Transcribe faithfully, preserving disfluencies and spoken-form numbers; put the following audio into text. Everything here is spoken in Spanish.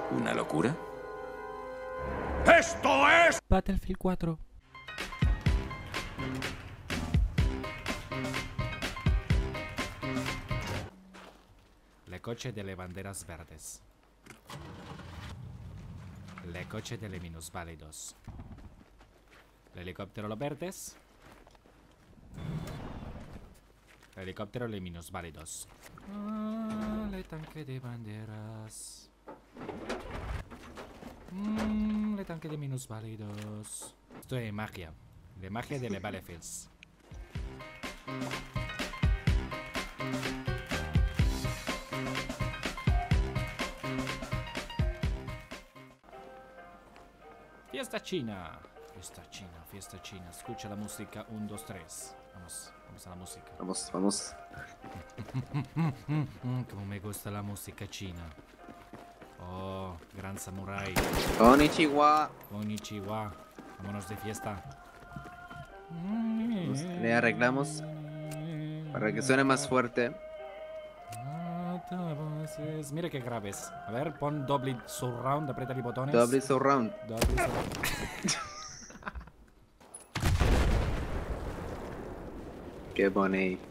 ¿Una locura? ¡Esto es Battlefield cuatro. Le coche de le banderas verdes. Le coche de le minusválidos. El helicóptero los verdes. El helicóptero le minusválidos. Ah, le tanque de banderas. Mm, le tanque de minusválidos. Esto es magia. De magia de le Battlefields. Fiesta china. Fiesta china, fiesta china. Escucha la música. Un, dos, tres. Vamos, vamos a la música. Vamos, vamos. Como me gusta la música china. Oh, gran samurái. Konnichiwa. Konnichiwa. Vámonos de fiesta. Pues, le arreglamos para que suene más fuerte. Mira qué graves. A ver, pon doble surround, aprieta los botones. Doble surround. Doble surround. Qué bonito.